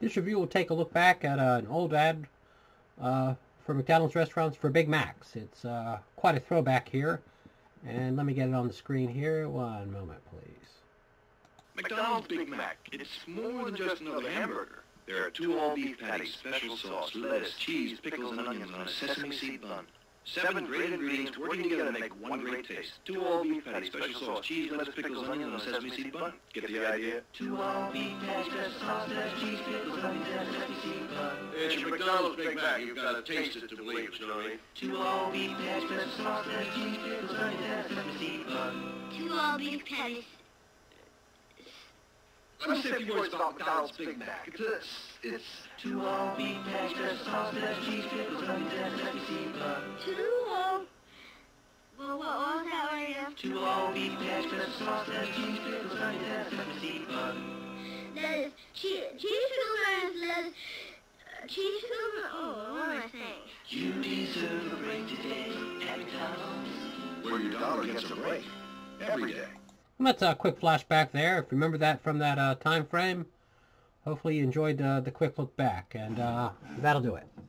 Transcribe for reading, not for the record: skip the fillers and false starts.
This review will take a look back at an old ad for McDonald's restaurants for Big Macs. It's quite a throwback here. And let me get it on the screen here. One moment, please. McDonald's Big Mac. It's more than just another hamburger. There are 2 all-beef patties, special sauce, lettuce, cheese, pickles, and onions on a sesame seed bun. 7 great ingredients working together to make one great taste. 2 all-beef patties, special sauce, cheese, lettuce, pickles, onions on a sesame seed bun. Get the idea? 2 all-beef patties, special sauce, lettuce, cheese, pickles, onions on a sesame seed bun. It's your McDonald's Big Mac. You've got to taste it to believe it, you know what I mean? 2 all-beef patties, special sauce, lettuce, cheese, pickles, onions on a sesame seed bun. 2 all-beef patties. Let me say a few words about McDonald's Big Mac. It's 2 all-beef patties, special sauce, lettuce, cheese, pickles, onions on a sesame seed bun. 2 all... Well, what was that right now? 2 all-beef patties, special sauce, lettuce, cheese, pickles, onions on a sesame seed bun. That is cheese pickles, onions, lettuce, cheese pickles, oh, what am I saying? You deserve a break today at McDonald's. where your dollar gets a break every day. And that's a quick flashback there. If you remember that from that time frame, hopefully you enjoyed the quick look back. And that'll do it.